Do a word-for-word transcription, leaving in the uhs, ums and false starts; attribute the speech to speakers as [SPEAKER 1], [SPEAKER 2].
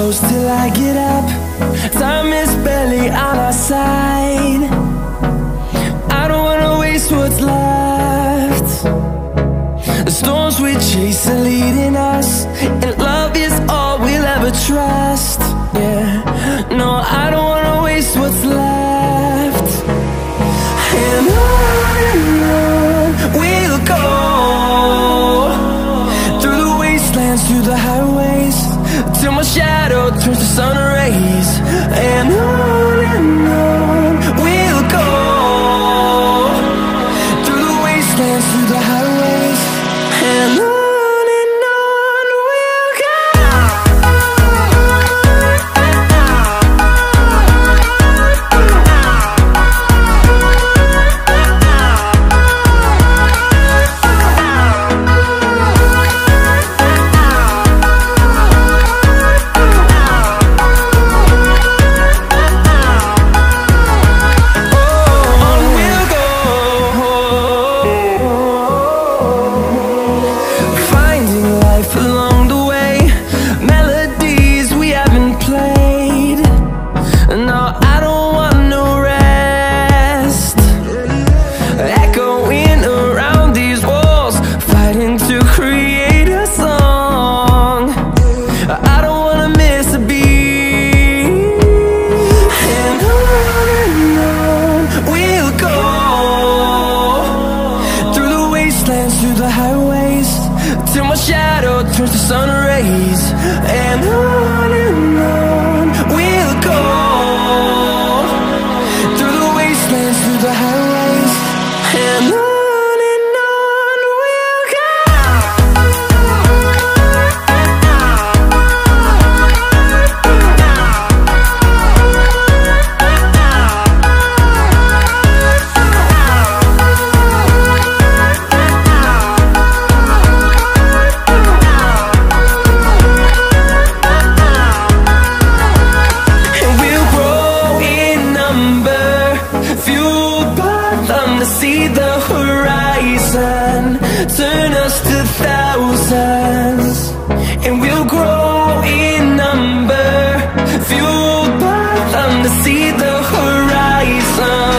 [SPEAKER 1] close till I get up. Time is barely on our side. I don't wanna waste what's left. The storms we chase are leading us, and love is all we'll ever trust. Yeah, no, I don't wanna waste what's left. And on and on we'll go, through the wastelands, through the highways, till my shadow turns to sun rays. And on and on we'll go, through the wastelands, through the highways, and on. Through the highways, till my shadow turns to sun rays. And on and on we'll go, through the wastelands, through the highways, and on. See the horizon turn us to thousands, and we'll grow in number, fueled by them to see the horizon.